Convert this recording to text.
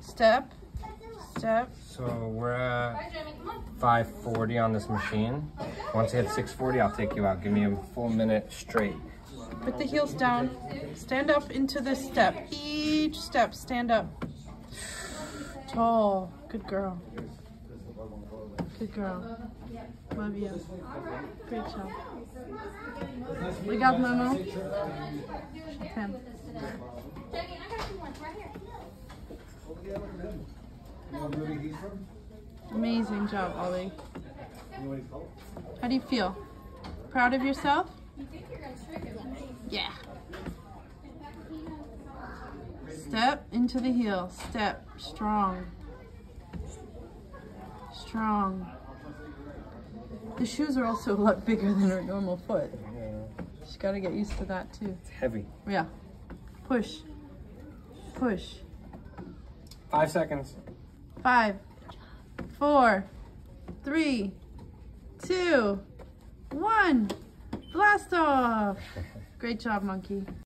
Step, step. So we're at 540 on this machine. Once I hit 640, I'll take you out. Give me a full minute straight. Put the heels down. Stand up into the step. Each step, stand up. Tall. Good girl. Good girl. Love you. Great job. Obrigado, mamão. 10. Amazing job, Ollie. How do you feel? Proud of yourself? Yeah. Step into the heel. Step. Strong. Strong. The shoes are also a lot bigger than her normal foot. Yeah. She's got to get used to that too. It's heavy. Yeah. Push. Push. 5 seconds. 5, 4, 3, 2, 1. Blast off. Great job, monkey.